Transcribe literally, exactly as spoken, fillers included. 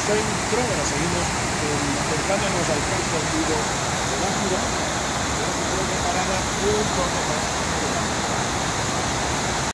centro, ahora seguimos eh, acercándonos al recorrido de la ciudad, de la ciudad parada un poco más